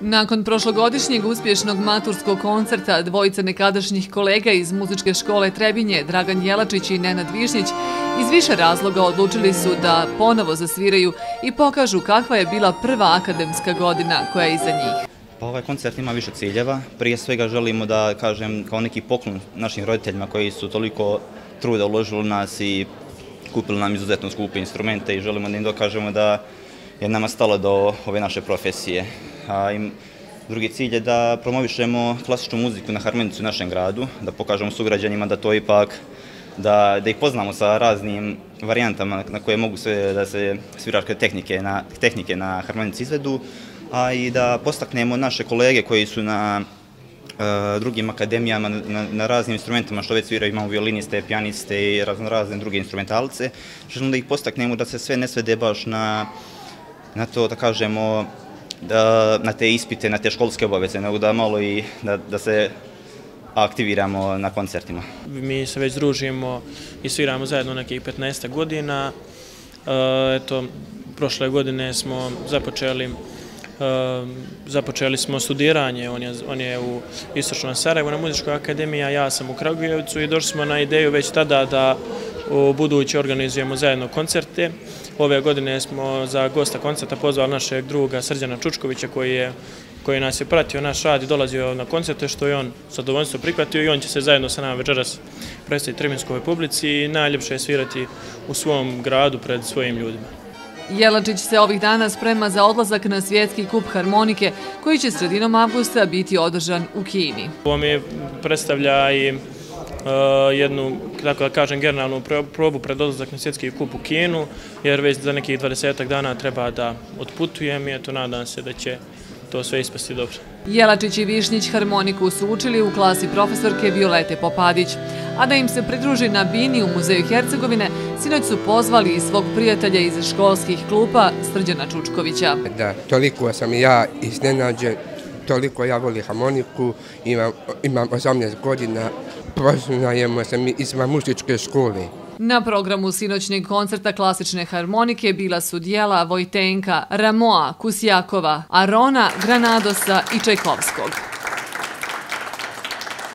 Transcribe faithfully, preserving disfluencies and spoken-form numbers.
Nakon prošlogodišnjeg uspješnog maturskog koncerta dvojica nekadašnjih kolega iz muzičke škole Trebinje, Dragan Jelačić i Nenad Višnjić, iz više razloga odlučili su da ponovo zasviraju i pokažu kakva je bila prva akademska godina koja je iza njih. Pa ovaj koncert ima više ciljeva. Prije svega želimo da kažem kao neki poklon našim roditeljima koji su toliko truda uložili u nas i kupili nam izuzetno skupe instrumente i želimo da im dokažemo da je nama stalo do ove naše profesije. A drugi cilj je da promovišemo klasičnu muziku na harmonici u našem gradu, da pokažemo sugrađanima da to ipak, da, da ih poznamo sa raznim varijantama na koje mogu sve da se sviračke tehnike na, tehnike na harmonici izvedu, a i da postaknemo naše kolege koji su na uh, drugim akademijama, na, na raznim instrumentima što već sviraju, imamo violiniste, pijaniste i razno razne druge instrumentalce. Želimo da ih postaknemo da se sve ne svede baš na, na to, da kažemo, da, na te ispite, na te školske obaveze, nego da malo i da, da se aktiviramo na koncertima. Mi se već družimo i sviramo zajedno nekih petnaest godina. E, eto, prošle godine smo započeli Uh, započeli smo studiranje, on je, on je u Istočnom Sarajevu na muzičkoj akademiji, a ja sam u Kragujevcu i došli smo na ideju već tada da u buduće organizujemo zajedno koncerte. Ove godine smo za gosta koncerta pozvali našeg druga Srđana Čučkovića koji je koji nas je pratio naš rad i dolazio na koncerte, što je on sa zadovoljstvom prihvatio i on će se zajedno sa nama večeras predstaviti Trebinskoj publici i najljepše je svirati u svom gradu pred svojim ljudima. Jelačić se ovih dana sprema za odlazak na svjetski kup harmonike koji će sredinom avgusta biti održan u Kini. Ovo mi predstavlja i uh, jednu, tako da kažem, generalnu probu pred odlazak na svjetski kup u Kinu, jer već za nekih dvadesetak dana treba da otputujem i eto, nadam se da će to sve ispasti dobro. Jelačić i Višnjić harmoniku su učili u klasi profesorke Violete Popadić, a da im se pridruži na bini u Muzeju Hercegovine, sinoć su pozvali i svog prijatelja iz školskih klupa Srđana Čučkovića. Da, toliko sam i ja iznenađen, toliko ja volim harmoniku, imam, imam osamnaest godina, poznajemo se mi iz muzičke škole. Na programu sinoćnjeg koncerta klasične harmonike bila su dijela Vojtenka, Ramoa, Kusjakova, Arona, Granadosa i Čajkovskog.